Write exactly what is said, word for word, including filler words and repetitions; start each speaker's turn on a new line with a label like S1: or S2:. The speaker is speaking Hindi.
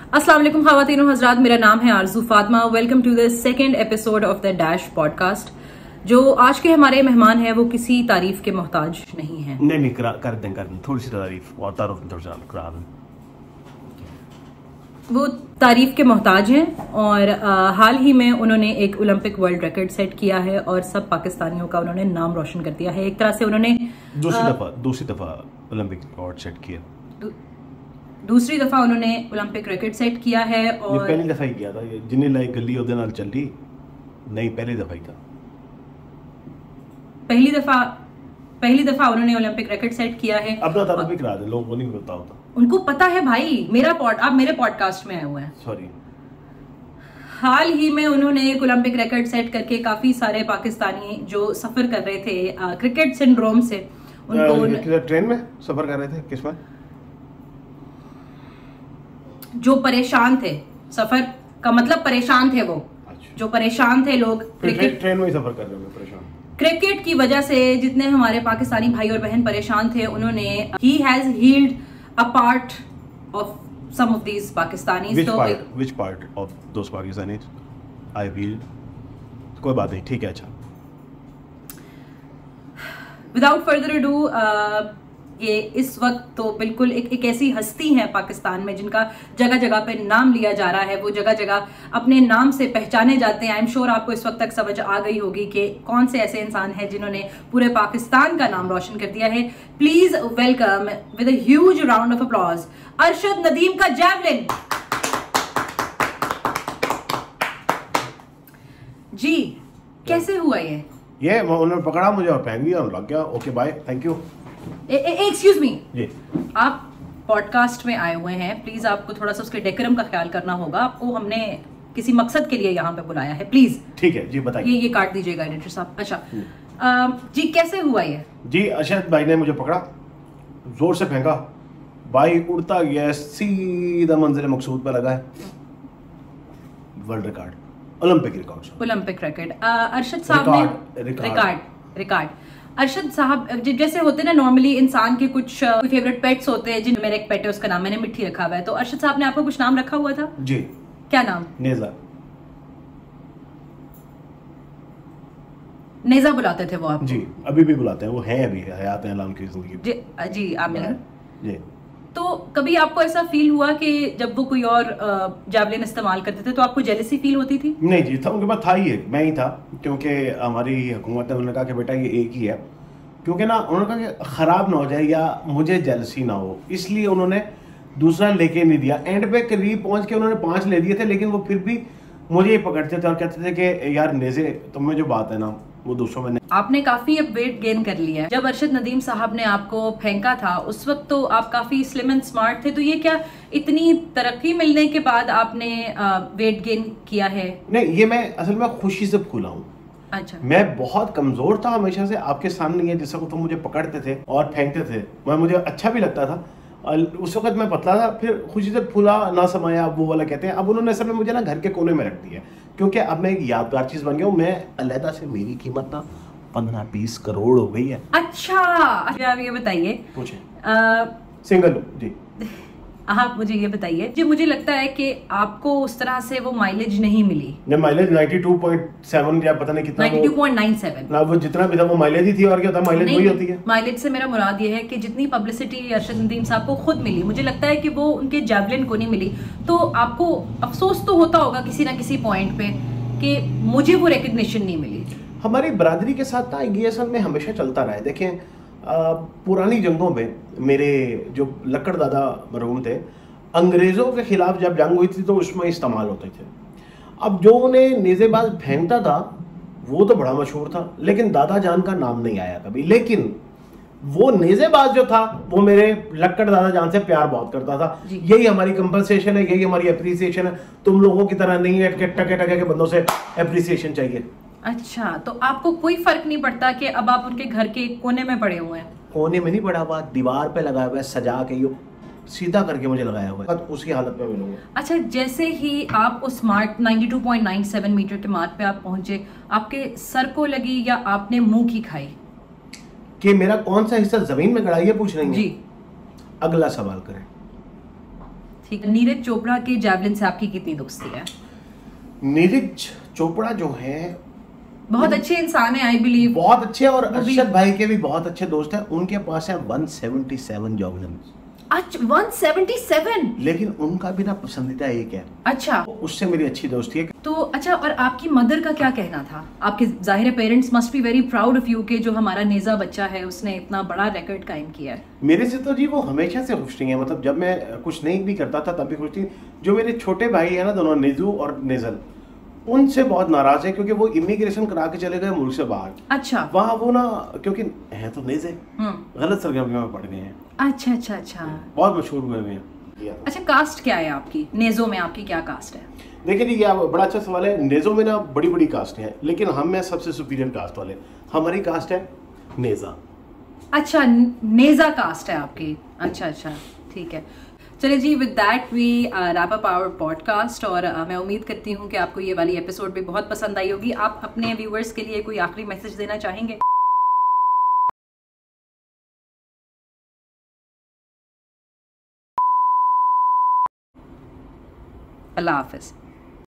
S1: अस्सलाम वालेकुम ख़वातीन और हज़रात, मेरा नाम है Arzoo Fatima. Welcome to the second episode of the dash podcast. जो आज के हमारे मेहमान हैं वो किसी तारीफ के मोहताज नहीं हैं।
S2: नहीं नहीं करा, कर दें कर दें थोड़ी सी तारीफ और तारुफ थोड़ा करा दें।
S1: वो तारीफ के मोहताज हैं और आ, हाल ही में उन्होंने एक ओलंपिक वर्ल्ड रिकॉर्ड सेट किया है और सब पाकिस्तानियों का उन्होंने नाम रोशन कर दिया है। एक तरह से उन्होंने
S2: दूसरी दफा दूसरी दफा ओलंपिक रिकॉर्ड सेट किया
S1: दू, दूसरी दफा उन्होंने ओलंपिक रिकॉर्ड सेट किया है और
S2: पहली दफा ही किया था। जिन्हें लाइक गली ਉਹਦੇ ਨਾਲ ਚੱਲੀ नहीं पहली दफा ही था।
S1: पहली दफा पहली दफा उन्होंने ओलंपिक रिकॉर्ड सेट किया है।
S2: अपना तारुफ भी करा दे, लोगों को नहीं पता होता।
S1: उनको पता है भाई, मेरा पॉड आप मेरे पॉडकास्ट में आए हुए हैं।
S2: सॉरी।
S1: हाल ही में उन्होंने एक ओलंपिक रिकॉर्ड सेट करके काफी सारे पाकिस्तानी जो सफर कर रहे थे आ, क्रिकेट सिंड्रोम से, उनको
S2: ट्रेन में सफर कर रहे थे, किसमें
S1: जो परेशान थे, सफर का मतलब परेशान थे वो। अच्छा। जो परेशान थे लोग क्रिकेट
S2: ट्रेन में ही सफर कर रहे थे परेशान
S1: क्रिकेट की वजह से, जितने हमारे पाकिस्तानी भाई और बहन परेशान थे, उन्होंने ही has healed a part of some of these Pakistanis.
S2: तो which part of those Pakistanis I healed? कोई बात नहीं, ठीक है। अच्छा,
S1: विदाउट फर्दर अडू, ये इस वक्त तो बिल्कुल एक, एक ऐसी हस्ती है पाकिस्तान में जिनका जगह जगह पे नाम लिया जा रहा है। वो जगह जगह अपने नाम से पहचाने जाते हैं। आई एम श्योर आपको इस वक्त तक समझ आ गई होगी कि कौन से ऐसे इंसान हैं जिन्होंने पूरे पाकिस्तान का नाम रोशन कर दिया है। Please welcome with a huge round of applause Arshad Nadeem का जैवलिन। जी कैसे हुआ ये?
S2: ये उन्होंने पकड़ा मुझे और फेंक दिया और लग गया। Okay bye, thank you.
S1: Excuse me,
S2: जी
S1: आप पॉडकास्ट में आए हुए हैं, प्लीज आपको थोड़ा सा उसके डेकोरम का ख्याल करना होगा। आपको हमने किसी मकसद के लिए यहाँ पे बुलाया है, प्लीज।
S2: ठीक है जी, बताइए।
S1: ये ये काट दीजिएगा एडिटर साहब। अच्छा आ, जी कैसे हुआ ये?
S2: जी अरशद भाई ने मुझे पकड़ा, जोर से फेंका, भाई उड़ता गया, सीधा मंजिल मकसूद पर लगा है। World record, Olympic record,
S1: Olympic record. अरशद साहब ने रिकॉर्ड रिकॉर्ड अरशद साहब, जैसे होते ना नॉर्मली इंसान के कुछ फेवरेट पेट्स होते हैं, जिनमें मेरा एक पेट है उसका नाम मैंने मिट्टी रखा हुआ है। तो अरशद साहब ने आपको कुछ नाम रखा हुआ था?
S2: जी।
S1: क्या नाम?
S2: नेजा।
S1: नेजा बुलाते थे वो आप?
S2: जी, अभी भी बुलाते हैं, वो है अभी हयात है अलाम की जिंदगी।
S1: जी जी आमीन
S2: जी।
S1: तो कभी आपको ऐसा फील हुआ कि जब वो कोई और जैवलिन इस्तेमाल करते थे तो आपको जेलसी फील होती थी?
S2: नहीं जी, था उनके पास था ही, मैं ही था, क्योंकि हमारी हुकूमत ने उन्होंने कहा कि बेटा ये एक ही है, क्योंकि ना उन्होंने कहा कि ख़राब ना हो जाए या मुझे जेलसी ना हो, इसलिए उन्होंने दूसरा लेके नहीं दिया। एंड पे करीब पहुंच के उन्होंने पाँच ले दिए थे, लेकिन वो फिर भी मुझे ही पकड़ते थे और कहते थे कि यार नेज़े, तुम्हें जो बात है ना वो दूसरों में।
S1: आपने काफी अब वेट गेन कर लिया है। जब अरशद नदीम साहब ने आपको फेंका था उस वक्त तो आप काफी स्लिम एंड स्मार्ट थे, तो ये क्या इतनी तरक्की मिलने के बाद आपने वेट गेन किया है?
S2: नहीं, ये मैं असल में खुशी से फूला हूँ।
S1: अच्छा।
S2: मैं बहुत कमजोर था हमेशा से, आपके सामने है जैसा को तुम मुझे पकड़ते थे और फेंकते थे, मैं मुझे अच्छा भी लगता था। उस वक्त मैं पतला था, फिर खुशी से फूला ना समाया, वो वाला कहते हैं। अब उन्होंने असल में मुझे ना घर के कोने में रख दिया, क्योंकि अब मैं एक यादगार चीज बन गया हूँ। मैं अलहदा से, मेरी कीमत ना पंद्रह बीस करोड़ हो गई है।
S1: अच्छा, आप ये बताइए,
S2: पूछे। सिंगल हूँ जी।
S1: आप मुझे ये बताइए, जी मुझे लगता है कि आपको उस तरह से वो माइलेज नहीं मिली।
S2: जब माइलेज बानवे पॉइंट सात या पता नहीं कितना,
S1: बानवे पॉइंट नौ सात
S2: ना, वो जितना भी था वो माइलेज ही थी। और क्या था, माइलेज वही होती है।
S1: माइलेज से मेरा मुराद ये है कि जितनी पब्लिसिटी अरशद नदीम साहब को खुद मिली, मुझे लगता है कि वो उनके जैवलिन को नहीं मिली। तो आपको अफसोस तो होता होगा किसी ना किसी पॉइंट पे कि मुझे वो रिकग्निशन नहीं मिली।
S2: हमारी बरादरी के साथ ना ये असल में हमेशा चलता रहा है। देखें, पुरानी जंगों में मेरे जो लकड़ दादा मरहूम थे, अंग्रेज़ों के खिलाफ जब जंग हुई थी तो उसमें इस्तेमाल होते थे। अब जो उन्हें नेज़ेबाज फेंकता था वो तो बड़ा मशहूर था, लेकिन दादा जान का नाम नहीं आया कभी। लेकिन वो नेज़ेबाज जो था वो मेरे लक्कड़ दादा जान से प्यार बहुत करता था। यही हमारी कंपनसेशन है, यही हमारी अप्रिसिएशन है। तुम लोगों की तरह नहीं है कि टके टके के बंदों से अप्रिसिएशन चाहिए।
S1: अच्छा, तो आपको कोई फर्क नहीं पड़ता कि अब आप उनके घर के कोने में पड़े हुए हैं?
S2: कोने में नहीं पड़ा हुआ, दीवार पे लगाया हुआ है, सजा के यो सीधा करके मुझे लगाया हुआ है, उसी हालत में मिलूंगा।
S1: अच्छा, जैसे ही आप उस मार्क बानवे पॉइंट नौ सात मीटर के मार्क पे आप पहुंचे, आपके सर को लगी या आपने मुंह की खाई?
S2: कि मेरा कौन सा हिस्सा जमीन में गड़ा, ये पूछ रही हैं?
S1: जी।
S2: अगला सवाल करें।
S1: ठीक है। नीरज चोपड़ा के जैवलिन से आपकी कितनी दोस्ती है?
S2: नीरज चोपड़ा जो है
S1: बहुत अच्छे इंसान है, आई बिलीव।
S2: बहुत अच्छे, और अरशद भाई के भी बहुत अच्छे दोस्त हैं। उनके पास है एक सौ सतहत्तर जॉगलिन।
S1: अच्छा, एक सौ सतहत्तर।
S2: लेकिन उनका भी ना पसंदीदा एक है।
S1: अच्छा,
S2: उससे मेरी अच्छी दोस्ती है।
S1: तो अच्छा, और आपकी मदर का क्या कहना था? आपके जाहिर parents must be very proud of you कि जो हमारा नेजा बच्चा है उसने इतना बड़ा रिकॉर्ड कायम किया है।
S2: मेरे से तो जी वो हमेशा से खुश रही है, मतलब जब मैं कुछ नहीं भी करता था तब भी खुश थी। जो मेरे छोटे भाई है ना दोनों, निजू और नेजल, उनसे बहुत नाराज है क्योंकि वो इमिग्रेशन करा के चले गए मुल्क से बाहर।
S1: अच्छा।
S2: वहाँ वो ना, क्योंकि है तो नेजे, गलत सरगर्मियों में पड़ गए हैं।
S1: अच्छा अच्छा अच्छा,
S2: बहुत मशहूर हुए हुए हैं।
S1: अच्छा, कास्ट क्या है आपकी? नेजो में आपकी क्या कास्ट है?
S2: देखिए जी, ये बड़ा अच्छा सवाल है। नेजो में ना बड़ी बड़ी कास्ट हैं, लेकिन हम में सबसे सुपीरियर कास्ट वाले। हमारी कास्ट है नेजा।
S1: अच्छा, नेजा कास्ट है आपकी। अच्छा अच्छा, ठीक है। चलिए जी, with that we wrap up our podcast. और uh, मैं उम्मीद करती हूँ कि आपको ये वाली एपिसोड भी बहुत पसंद आई होगी। आप अपने व्यूअर्स के लिए कोई आखिरी मैसेज देना चाहेंगे? अल्लाह हाफिज।